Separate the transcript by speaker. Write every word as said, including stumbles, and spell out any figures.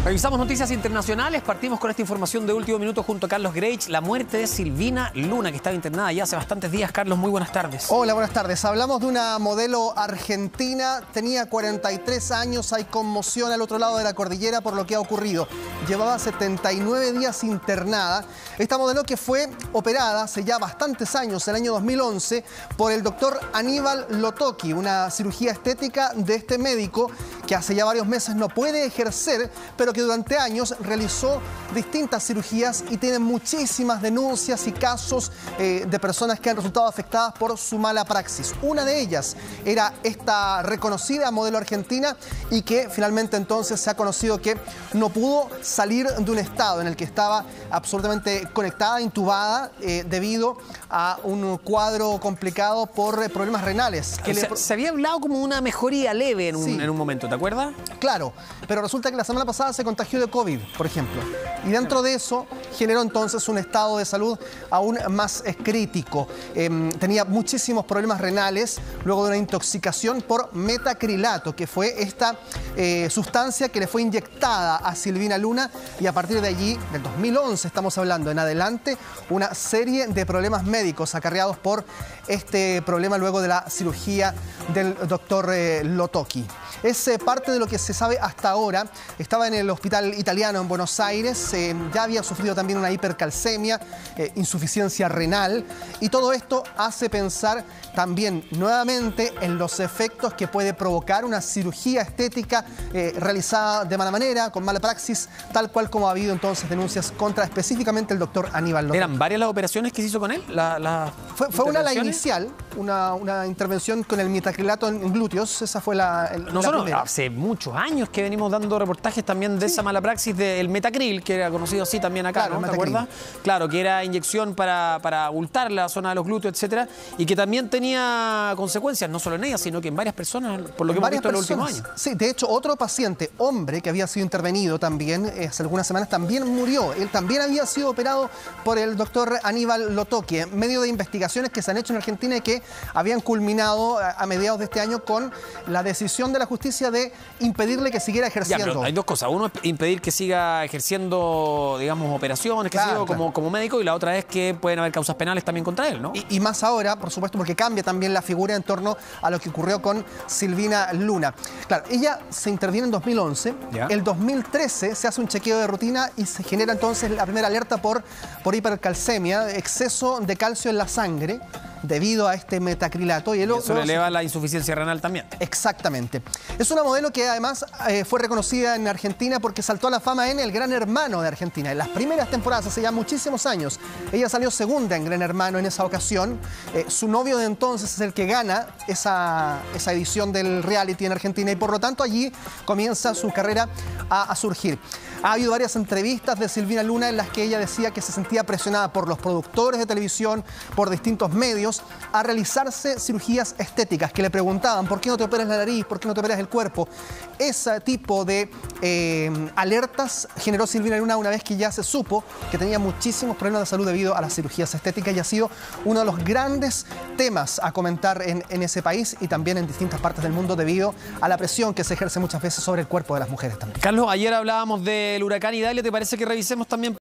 Speaker 1: Revisamos noticias internacionales, partimos con esta información de último minuto junto a Carlos Greich, la muerte de Silvina Luna, que estaba internada ya hace bastantes días. Carlos, muy buenas tardes.
Speaker 2: Hola, buenas tardes. Hablamos de una modelo argentina, tenía cuarenta y tres años, hay conmoción al otro lado de la cordillera por lo que ha ocurrido. Llevaba setenta y nueve días internada. Esta modelo que fue operada hace ya bastantes años, el año dos mil once, por el doctor Aníbal Lotocchi, una cirugía estética de este médico que hace ya varios meses no puede ejercer, pero que durante años realizó distintas cirugías y tiene muchísimas denuncias y casos eh, de personas que han resultado afectadas por su mala praxis. Una de ellas era esta reconocida modelo argentina y que finalmente entonces se ha conocido que no pudo salir de un estado en el que estaba absolutamente conectada, intubada, eh, debido a un cuadro complicado por eh, problemas renales. Que
Speaker 1: o sea,
Speaker 2: le...
Speaker 1: Se había hablado como una mejoría leve en un,
Speaker 2: sí.
Speaker 1: en un momento, ¿te acuerdas?
Speaker 2: Claro, pero resulta que la semana pasada se contagió de COVID, por ejemplo. Y dentro de eso generó entonces un estado de salud aún más eh, crítico. Eh, tenía muchísimos problemas renales luego de una intoxicación por metacrilato, que fue esta eh, sustancia que le fue inyectada a Silvina Luna, y a partir de allí, del dos mil once estamos hablando en adelante, una serie de problemas médicos acarreados por este problema luego de la cirugía del doctor eh, Lotocchi. Es eh, parte de lo que se sabe hasta ahora. Estaba en el hospital italiano en Buenos Aires, eh, ya había sufrido también una hipercalcemia, eh, insuficiencia renal, y todo esto hace pensar también nuevamente en los efectos que puede provocar una cirugía estética eh, realizada de mala manera, con mala praxis, tal cual como ha habido entonces denuncias contra específicamente el doctor Aníbal Lotocchi.
Speaker 1: ¿Eran varias las operaciones que se hizo con él? La, la
Speaker 2: fue, fue una la inicial, una, una intervención con el metacrilato en glúteos, esa fue la, el,
Speaker 1: Nosotros
Speaker 2: la primera.
Speaker 1: Hace muchos años que venimos dando reportajes también de sí. esa mala praxis del metacril, que era conocido así también acá,
Speaker 2: claro,
Speaker 1: ¿no? ¿Te acuerdas? Claro, que era inyección para, para abultar la zona de los glúteos, etcétera, y que también tenía consecuencias, no solo en ella, sino que en varias personas, por lo que hemos visto en los últimos años.
Speaker 2: Sí, de hecho, otro paciente, hombre, que había sido intervenido también eh, hace algunas semanas, también murió. Él también había sido operado por el doctor Aníbal Lotocchi, en medio de investigaciones que se han hecho en Argentina y que habían culminado a, a mediados de este año con la decisión de la justicia de impedirle que siguiera ejerciendo.
Speaker 1: Ya, pero hay dos cosas. Uno es impedir que siga ejerciendo, digamos, operaciones, que
Speaker 2: claro,
Speaker 1: siga,
Speaker 2: claro.
Speaker 1: como, como médico, y la otra es que pueden haber causas penales también contra él, ¿no?
Speaker 2: Y, y más ahora, por supuesto, porque cambia también la figura en torno a lo que ocurrió con Silvina Luna. Claro, ella se interviene en dos mil once, ¿ya? El dos mil trece se hace un chequeo de rutina y se genera entonces la primera alerta por, por hipercalcemia, exceso de calcio en la sangre, debido a este metacrilato. Y, el,
Speaker 1: y eso le eleva la insuficiencia renal también.
Speaker 2: Exactamente. Es una modelo que además eh, fue reconocida en Argentina porque saltó a la fama en El Gran Hermano de Argentina. En las primeras temporadas, hace ya muchísimos años, ella salió segunda en Gran Hermano en esa ocasión. Eh, su novio de entonces es el que gana esa, esa edición del reality en Argentina, y por lo tanto allí comienza su carrera a, a surgir. Ha habido varias entrevistas de Silvina Luna en las que ella decía que se sentía presionada por los productores de televisión, por distintos medios, a realizarse cirugías estéticas, que le preguntaban ¿por qué no te operas la nariz? ¿Por qué no te operas el cuerpo? Ese tipo de eh, alertas generó Silvina Luna una vez que ya se supo que tenía muchísimos problemas de salud debido a las cirugías estéticas, y ha sido uno de los grandes temas a comentar en, en ese país y también en distintas partes del mundo debido a la presión que se ejerce muchas veces sobre el cuerpo de las mujeres también.
Speaker 1: Carlos, ayer hablábamos del huracán Idalia, ¿te parece que revisemos también